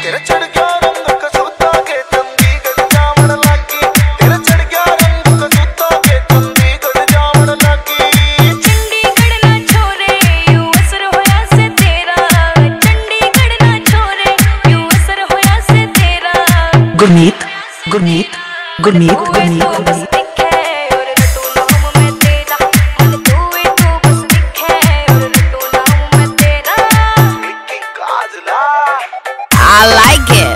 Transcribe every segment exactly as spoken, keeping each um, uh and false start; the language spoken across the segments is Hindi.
तेरा चढ़ गया रंग कसूता के चंडीगढ़ जावण लागी, तेरा चढ़ गया रंग कसूता के चंडीगढ़ जावण लागी। चंडीगढ़ ना छोरे यूं असर होया से तेरा, चंडीगढ़ ना छोरे यूं असर होया से तेरा। Gurmeet Gurmeet Gurmeet Gurmeet I like it.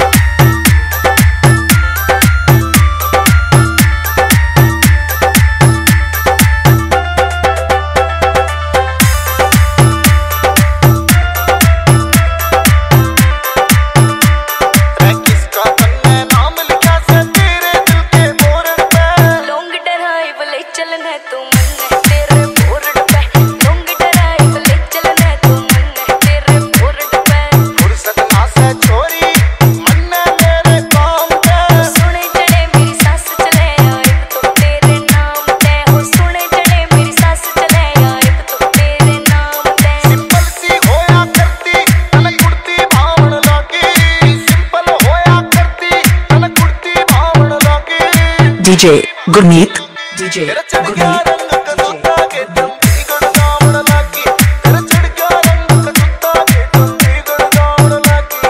किसका तन्ने नाम लिखा से तेरे दिल के बोर्ड पे, लॉन्ग ड्राइव ले चलना तू मन तेरे बोर्ड पे, लॉन्ग ड्राइव ले चलना तू मन तेरे बोर्ड पे। फुर्सत ना से छोरी मन्ने मेरे काम पे, सुने जड़े मेरी सास चले एक तो तेरे नाम पे, हो सुने जड़े मेरी सास चले एक तो तेरे नाम पे। सिंपल सी होया करती तन कुर्ती भावण लागी, सिंपल होया करती तन कुर्ती भावण लागी। डीजे गुरमीत डीजे तेरा चढ़ गया रंग कसूता के चंडीगढ़ जावण लागी, तेरा चढ़ गया रंग कसूता के चंडीगढ़ जावण लागी।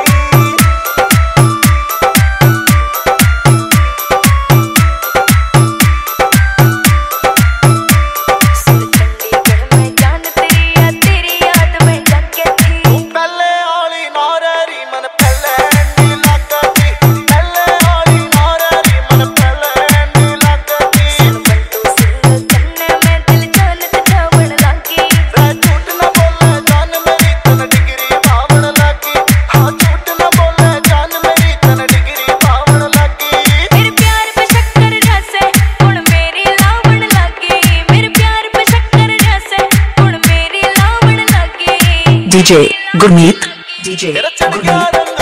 सुन चंडीगढ़ में जान तेरी या तेरी याद में जाके थी। पहले आली नारेरी मन पहले नी लागती, पहले आली नारेरी मन पहले नी लागती। बंटू सिंह कन्ने में दिल जान ते जावण लागी, रे झूठ न बोले जान मेरी तन डिग्री भावण लागी, हाँ झूठ न बोले जान मेरी तन डिग्री भावण लागी। मेरे प्यार पे शक्कर जैसे हुण मेरी लावण लागी, मेरे प्यार पे शक्कर जैसे हुण मेरी लावण लागी। डीजे गुरमीत डीजे तेरा चढ़ गया रंग